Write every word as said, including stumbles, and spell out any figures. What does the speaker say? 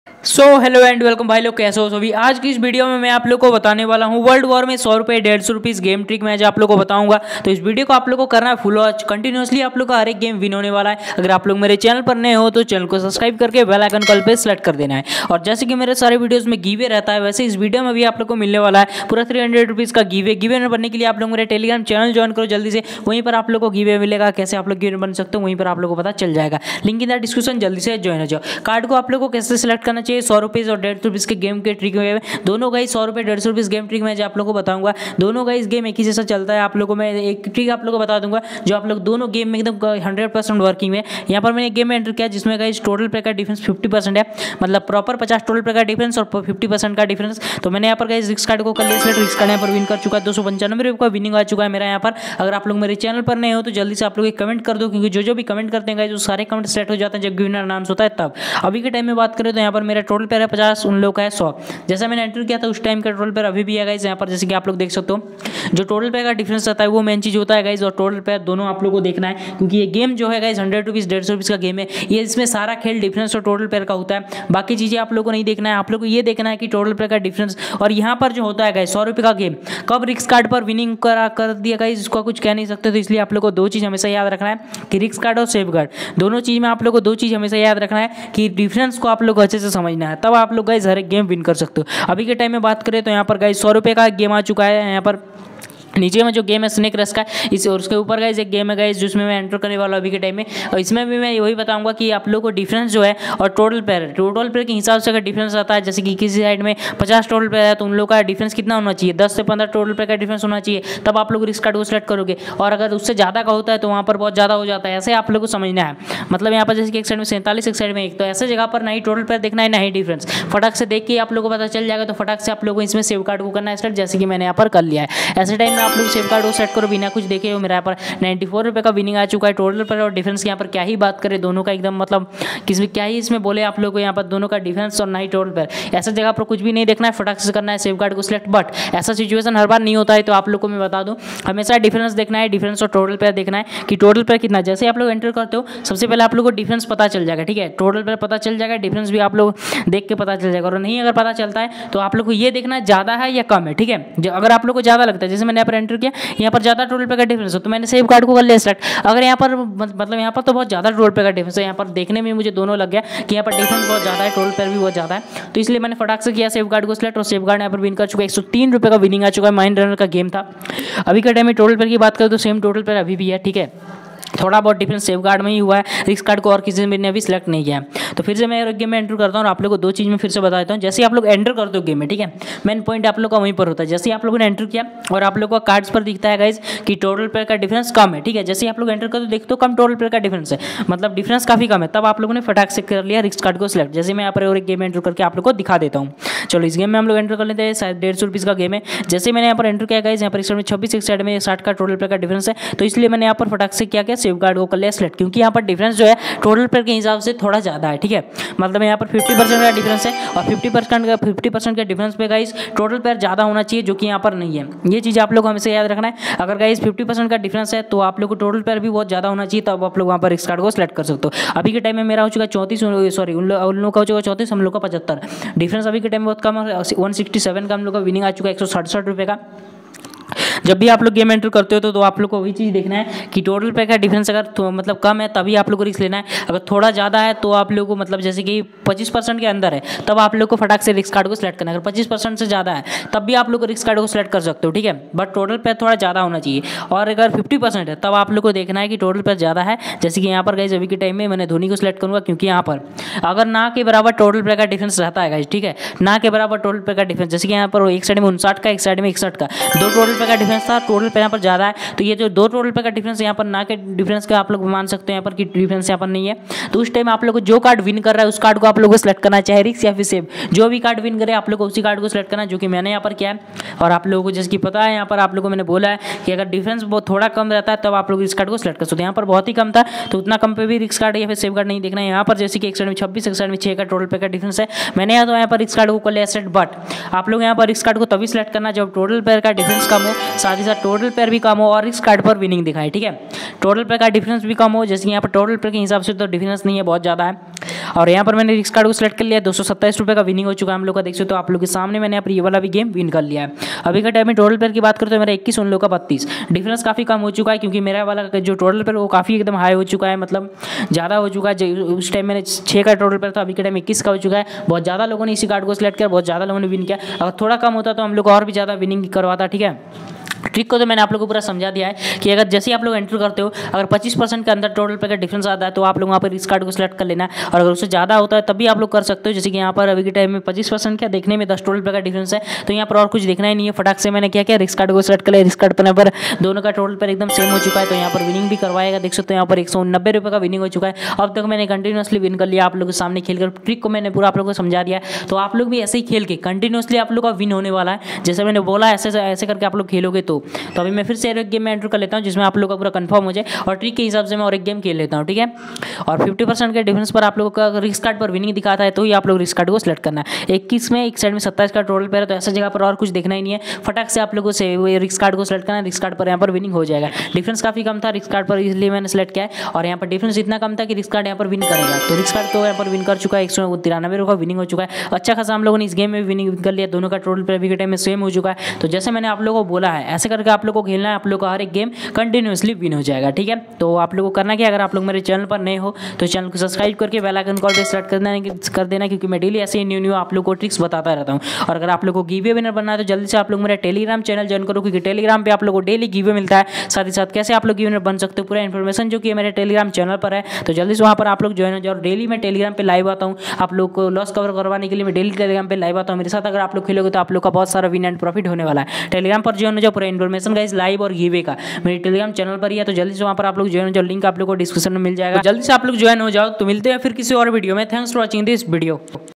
So hello and welcome भाई लोग, कैसे हो सभी। आज की इस वीडियो में मैं आप लोग को बताने वाला हूँ वर्ल्ड वॉर में सौ रुपये डेढ़ सौ रुपीज़ गेम ट्रिक मैं आप लोग को बताऊंगा। तो इस वीडियो को आप लोग को करना है फुल वॉच, कंटिन्यूसली आप लोग का हर एक गेम विन होने वाला है। अगर आप लोग मेरे चैनल पर नए हो तो चैनल को सब्सक्राइब करके बेल आइकन कॉल पे सेलेक्ट कर देना है। और जैसे कि मेरे सारे वीडियोज़ में गिवे रहता है, वैसे इस वीडियो में भी आप लोग को मिलने वाला है पूरा थ्री हंड्रेड रुपीज़ का गिवे। गिवे में बनने के लिए आप लोग मेरे टेलीग्राम चैनल ज्वाइन करो जल्दी से, वहीं पर आप लोग को गिवे मिलेगा। कैसे आप लोग गिवे बन सकते हो वहीं पर आप लोग को पता चल जाएगा। लिंक इन द डिस्क्रिप्शन, जल्दी से ज्वाइन हो जाओ। कार्ड को आप लोग को कैसे सेलेक्ट करना चाहिए, सौ रुपीज़ और डेढ़ सौ रुपीज़ के गेम के ट्रिक में दोनों गाइस सौ रुपये डेढ़ सौ रुपीज़ गेम ट्रिक मैं जो आप लोग को बताऊंगा। दोनों गाइस गेम एक ही जैसा चलता है। आप लोगों को मैं एक ट्रिक आप लोग को बता दूंगा जो आप लोग दोनों गेम में एकदम हंड्रेड परसेंट वर्किंग है। यहाँ पर मैंने एक गेम में एंटर किया जिसमें गाइस टोटल पे का डिफरेंस फिफ्टी परसेंट है, मतलब प्रॉपर पचास टोटल पे का डिफरेंस और फिफ्टी परसेंट का डिफरेंस। तो मैंने यहाँ पर गाइस रिक्स कार्ड को कर लिया सेलेक्ट, रिक्स कार्ड यहाँ पर विन कर चुका है। दो सौ पंचानवे रुपये का विनिंग आ चुका है मेरा यहाँ पर। अगर आप लोग मेरे चैनल पर नए हो तो जल्दी से आप लोग एक कमेंट कर दो, क्योंकि जो जो भी कमेंट करते हैं गाइस वो सारे कमेंट सेलेक्ट हो जाते हैं जब विनर अनाउंस होता है तब। अभी के टाइम में बात करें तो यहाँ पर मेरा टोटल पेयर है पचास, उन लोग का है सौ। जैसा मैंने एंटर किया था उस टाइम का टोटल पेयर अभी भी है गाइस यहाँ पर। जैसे कि आप लोग देख सकते हो जो टोटल पेयर का डिफरेंस रहता है वो मेन चीज होता है गाइस। और टोटल पेयर दोनों आप लोग को देखना है, क्योंकि ये गेम जो है गाइस हंड्रेड रुपीज़ डेढ़ सौ रुपीज़ का गेम है। ये इसमें सारा खेल डिफरेंस और टोटल पेयर का होता है। बाकी चीज़ें आप लोग को नहीं देखना है, आप लोग को ये देखना है कि टोटल पेयर का डिफरेंस। और यहाँ पर जो होता है गाइस सौ रुपये का गेम कब रिक्स कार्ड पर विनिंग करा कर दिया गाइस, इसको कुछ कह नहीं सकते। तो इसलिए आप लोग को दो चीज़ हमेशा याद रखना है कि रिक्स कार्ड और सेफ गार्ड दोनों चीज़ में आप लोग को दो चीज़ हमेशा याद रखना है कि डिफरेंस को आप लोग को अच्छे से समझना है, तब आप लोग गाइस हर एक गेम विन कर सकते हो। अभी के टाइम में बात करें तो यहाँ पर गाइस सौ रुपये का गेम आ चुका है। यहाँ पर नीचे में जो गेम है स्नेक रश का, इस और उसके ऊपर गाइस एक गेम है गाइस जिसमें मैं एंटर करने वाला हूं अभी के टाइम में। और इसमें भी मैं वही बताऊंगा कि आप लोग को डिफरेंस जो है और टोटल पेयर टोटल पेयर के हिसाब से अगर डिफरेंस आता है, जैसे कि किसी साइड में पचास टोटल पेयर है तो उन लोग का डिफरेंस कितना होना चाहिए, दस से पंद्रह टोटल पेयर का डिफरेंस होना चाहिए, तब आप लोग रिस्क कार्ड को सेलेक्ट करोगे। और अगर उससे ज़्यादा का होता है तो वहाँ पर बहुत ज़्यादा हो जाता है। ऐसे आप लोग को समझना है। मतलब यहाँ पर जैसे कि एक साइड में सैंतालीस, एक साइड में एक, तो ऐसे जगह पर ना ही टोटल पेयर देखना है ना ही डिफरेंस। फटाक से देख के आप लोग को पता चल जाएगा। तो फटाक से आप लोग को इसमें सेव कार्ड को करना है स्टार्ट, जैसे कि मैंने यहाँ पर कर लिया है। ऐसे टाइम में आप लोग सेव कार्ड सेट करो बिना कुछ देखे हो। मेरा यहाँ पर नाइन्टी फोर रुपये का विनिंग आ चुका है टोटल पर। और डिफरेंस की यहाँ पर क्या ही बात करें, दोनों का एकदम मतलब किसमें क्या ही इसमें बोले आप लोग को यहाँ पर दोनों का डिफरेंस और ना ही टोटल पर। ऐसा जगह पर कुछ भी नहीं देखना है, फटाक से करना है सेव कार्ड को सिलेक्ट। बट ऐसा सिचुएशन हर बार नहीं होता है, तो आप लोग को मैं बता दूँ हमेशा डिफरेंस देखना है, डिफरेंस और टोटल पर देखना है कि टोटल पर कितना। जैसे आप लोग एंटर करते हो सबसे पहले आप लोग को डिफरेंस पता चल जाएगा, ठीक है। टोटल पर पता चल जाएगा, डिफरेंस भी आप लोग देख के पता चल जाएगा। और नहीं अगर पता चलता है तो आप लोग को ये देखना है ज़्यादा है या कम है, ठीक है। अगर आप लोग को ज़्यादा लगता है, जैसे मैंने यहाँ पर एंटर किया, यहाँ पर ज़्यादा टोटल पर का डिफरेंस तो मैंने सेव कार्ड को कर लिया सेलेक्ट। अगर यहाँ पर मतलब यहाँ पर तो बहुत ज़्यादा टोटल पे का डिफरेंस है, यहाँ पर देखने में मुझे दोनों लग गया कि यहाँ पर डिफरेंस बहुत ज़्यादा है, टोटल पे भी बहुत ज़्यादा है। तो इसलिए मैंने फटाक से किया सेव कार्ड को सिलेक्ट। और सेव कार्ड यहाँ पर विन कर चुका है। एक सौ तीन रुपये का विनिंग आ चुका है। माइंड रनर का गेम था। अभी के टाइम में टोटल पे की बात करें तो सेम टोटल पे अभी भी है, ठीक है। थोड़ा बहुत डिफरेंस सेव कार्ड में ही हुआ है, रिक्स कार्ड को और किसी ने अभी सिलेक्ट नहीं किया है। तो फिर से मैं गेम में एंटर करता हूँ और आप लोग को दो चीज़ में फिर से बता देता हूँ। जैसे आप लोग एंटर करते हो गेम में, ठीक है, मेन पॉइंट आप लोग का वहीं पर होता है। जैसे आप लोगों ने एंटर किया और आप लोग को कार्ड्स पर दिखता है गाइज कि टोटल पेयर का डिफरेंस कम है, ठीक है। जैसे आप लोग एंटर करते हो देखते हो कम टोटल पेयर का डिफरेंस है, मतलब डिफरेंस काफी कम है, तब आप लोगों ने फटाक से कर लिया रिक्स कार्ड को सिलेक्ट। जैसे मैं यहाँ पर और एक गेम एंटर करके आप लोग को दिखा देता हूँ। चलो इस गेम में हम लोग एंटर कर लेते हैं। शायद डेढ़ सौ रुपीज़ का गेम है। जैसे मैंने यहाँ पर एंटर किया गाइज, यहाँ पर एक साइड में छब्बीस, एक साइड में साठ का टोटल पेयर का डिफरेंस है। तो इसलिए मैंने यहाँ पर फटाक से क्या किया सेव कार्ड को कर लिया सेलेक्ट, क्योंकि यहाँ पर डिफरेंस जो है टोटल पेयर के हिसाब से थोड़ा ज़्यादा है, ठीक है। मतलब यहाँ पर फिफ्टी परसेंट का डिफरेंस है और फिफ्टी परसेंट का फिफ्टी परसेंट के डिफरेंस पे गाइस टोटल पेयर ज़्यादा होना चाहिए, जो कि यहाँ पर नहीं है। ये चीज़ आप लोग को हमेशा याद रखना है। अगर गाइस फिफ्टी परसेंट का डिफरेंस है तो आप लोग को टोटल पेयर भी बहुत ज़्यादा होना चाहिए, तब आप लोग वहाँ पर रिक्स कार्ड को सिलेक्ट कर सकते हो। अभी के टाइम में मेरा हो चुका चौंतीस, सॉरी उन लोग का हो चुका चौंतीस, हम लोग का पचहत्तर। डिफरेंस अभी के टाइम में बहुत कम है। वन सिक्सटी सेवन का हम लोग का विनिंग आ चुका है, एक सौ सड़सठ रुपये का। जब भी आप लोग गेम एंटर करते हो तो, तो आप लोग को वही चीज़ देखना है कि टोटल पे का डिफरेंस अगर तो, मतलब कम है तभी आप लोग को रिस्क लेना है। अगर थोड़ा ज़्यादा है तो आप लोग को मतलब जैसे कि पच्चीस परसेंट के अंदर है तब आप लोग को फटाक से रिस्क कार्ड को सिलेक्ट करना है। अगर पच्चीस परसेंट से ज़्यादा है तब भी आप लोग को रिस्क कार्ड को सिलेक्ट कर सकते हो, ठीक है। बट टोटल पे थोड़ा ज़्यादा होना चाहिए। और अगर फिफ्टी परसेंट है तब आप लोग को देखना है कि टोटल पे ज़्यादा है। जैसे कि यहाँ पर गाइस अभी के टाइम में मैंने धोनी को सिलेक्ट करूँगा, क्योंकि यहाँ पर अगर ना के बराबर टोटल पे का डिफरेंस रहता है गाइस, ठीक है, ना के बराबर टोटल पे का डिफरेंस, जैसे कि यहाँ पर एक साइड में उनसाठ का, एक साइड में इकसठ का, दो टोटल पे का डिफरेंस था, टोटल पे यहाँ पर ज़्यादा है। तो ये जो दो टोटल पे का डिफरेंस यहाँ पर ना के डिफरेंस का आप लोग मान सकते हैं यहाँ पर कि डिफरेंस यहाँ पर नहीं है। तो उस टाइम आप लोग को जो कार्ड विन कर रहा है उस कार्ड को आप लोग को सिलेक्ट करना है, चाहे रिक्स या फिर सेव, जो भी कार्ड विन करे आप लोग को उसी कार्ड को सिलेक्ट करना है, जो कि मैंने यहाँ पर किया है। और आप लोगों को जैसे कि पता है यहाँ पर आप लोगों को मैंने बोला है कि अगर डिफरेंस बहुत थोड़ा कम रहता है तब आप लोग इस कार्ड को सिलेक्ट कर सकते हैं। यहाँ पर बहुत ही कम था तो उतना कम पे भी रिक्स कार्ड या फिर सेव कार्ड नहीं देखना है। यहाँ पर जैसे कि एक साइड में छब्बीस, एक साइड में छः का टोटल पे का डिफरेंस है, मैंने यहाँ तो यहाँ पर रिक्स कार्ड को कर लिया सेट। बट आप लोग यहाँ पर रिक्स कार्ड को तभी सिलेक्ट करना जब टोटल पेयर का डिफरेंस कम हो, साथ ही साथ टोटल पेयर भी कम हो और रिक्स कार्ड पर विनिंग दिखाए, ठीक है। टोटल पे का डिफरेंस भी कम हो, जैसे यहाँ पर टोटल पे के हिसाब से तो डिफरेंस नहीं है, बहुत ज़्यादा है। और यहाँ पर मैंने रिस्क कार्ड को सिलेक्ट कर लिया, दो सौ सत्ताईस रुपये का विनिंग हो चुका है हम लोग का, देख सकते हो आप लोग के सामने मैंने यहाँ पर ये वाला भी गेम विन कर लिया है। अभी का टाइम में टोटल पेयर की बात करें तो मेरा इक्कीस, उन लोग का बत्तीस, डिफरेंस काफ़ी कम हो चुका है क्योंकि मेरा वाला जो टोटल पेयर वो काफ़ी एकदम हाई हो चुका है, मतलब ज़्यादा हो चुका है। उस टाइम मैंने छः का टोटल पेयर था, अभी के टाइम इक्कीस का हो चुका है। बहुत ज़्यादा लोगों ने इसी कार्ड को सिलेक्ट किया, बहुत ज़्यादा लोगों ने विन किया। अगर थोड़ा कम होता तो हम लोग और भी ज़्यादा विनिंग करवाता, ठीक है। ट्रिक को तो मैंने आप लोगों को पूरा समझा दिया है कि अगर जैसे ही आप लोग एंटर करते हो, अगर पच्चीस परसेंट के अंदर टोटल पे का डिफरेंस आता है तो आप लोग वहाँ पर इस कार्ड को सिलेक्ट कर लेना है, और अगर उससे ज़्यादा होता है तब भी आप लोग कर सकते हो। जैसे कि यहाँ पर अभी के टाइम में पच्चीस परसेंट क्या देखने में दस टोटल पे का डिफरेंस है, तो यहाँ पर और कुछ देखना ही नहीं है। फटाक से मैंने क्या किया, रिस्क कार्ड को सिलेक्ट कर लिया। रिस्क कार्ड पर यहाँ पर दोनों का टोटल पर एकदम सेम हो चुका है, तो यहाँ पर विनिंग भी करवाएगा, देख सकते हो यहाँ पर एक सौ नब्बे रुपये का विनिंग हो चुका है। अब तक मैंने कंटिन्यूसली विन कर लिया आप लोगों के सामने खेलकर। ट्रिक को मैंने पूरा आप लोगों को समझा दिया, तो आप लोग भी ऐसे ही खेल के कंटिन्यूसली आप लोग का विन होने वाला है। जैसे मैंने बोला ऐसे ऐसे करके आप लोग खेलोगे तो तो अभी मैं फिर से एक गेम में एंटर कर लेता हूं जिसमें आप लोगों का पूरा कंफर्म हो जाए, और ट्रिक के हिसाब से मैं और एक गेम खेल लेता हूं, ठीक है। और पचास परसेंट के डिफरेंस पर आप लोगों का रिस्क कार्ड पर विनिंग दिखाता है तो ही आप लोग रिस्क कार्ड को सिलेक्ट करना है। इक्कीस में एक साइड में सत्ताईस का टोटल पेयर है, तो ऐसा जगह पर और कुछ देखना ही नहीं है। फटाक से आप लोगों से रिस्क कार्ड को सिलेक्ट करना है, रिस्क कार्ड पर यहाँ पर विनिंग हो जाएगा। डिफरेंस काफी कम था रिस्क कार्ड पर, इसलिए मैंने सिलेक्ट किया है, और यहाँ पर डिफरेंस इतना कम था कि रिस्क कार्ड यहाँ पर विन करेगा, तो रिस्क कार्ड तो यहाँ पर विन कर चुका है। एक सौ तिरानवे रुपये विनिंग हो चुका है। अच्छा खासा हम लोगों ने इस गेम में विनिंग कर लिया, दोनों का टोटल पेयर अभी के टाइम में सेम हो चुका है। तो जैसे मैंने आप लोगों को बोला है ऐसे करके आप लोगों को खेलना है, आप लोग का हर एक गेम कंटिन्यूसली विन हो जाएगा, ठीक है। तो आप लोगों को करना क्या, अगर आप लोग मेरे चैनल पर नए हो तो चैनल को सब्सक्राइब करके बेल आइकन कॉल पे सेलेक्ट करना कर देना, क्योंकि मैं डेली ऐसे ही न्यू न्यू आप लोग को ट्रिक्स बताता रहता हूँ। और अगर आप लोग को गिवे विनर बनना है तो जल्दी से आप लोग मेरा टेलीग्राम चैनल ज्वाइन करो, क्योंकि टेलीग्राम पे आप लोग को डेली गिवे मिलता है। साथ ही साथ कैसे आप लोग गिवे विनर बन सकते हो पूरा इन्फॉर्मेशन जो कि मेरे टेलीग्राम चैनल पर है, तो जल्दी से वहाँ पर आप लोग ज्वाइन हो जाओ। डेली मैं टेलीग्राम पे लाइव आता हूँ, आप लोग को लॉस कवर करवाने के लिए मैं डेली टेलीग्राम पे लाइव आता हूँ। मेरे साथ अगर आप लोग खेलोगे तो आप लोग का बहुत सारा विन एंड प्रॉफिट होने वाला है। टेलीग्राम पर ज्वाइन हो जाओ, पूरा इन्फॉर्मेशन गाइस लाइव और गिवे का मेरे टेलीग्राम चैनल पर ही है, तो जल्दी से वहाँ पर आप लोग ज्वाइन हो जाओ। लिंक आप लोग को डिस्क्रिप्शन में मिल जाएगा, जल्दी से आप लोग ज्वाइन हो जाओ। तो मिलते हैं फिर किसी और वीडियो में। Thanks for watching this video.